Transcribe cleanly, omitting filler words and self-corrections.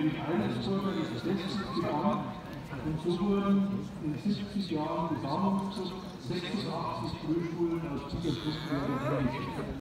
in Heidelberg ist 60 begann und so wurden in 70 Jahren Besammlungszucht 86 Frühschulen aus dieser Fruchtware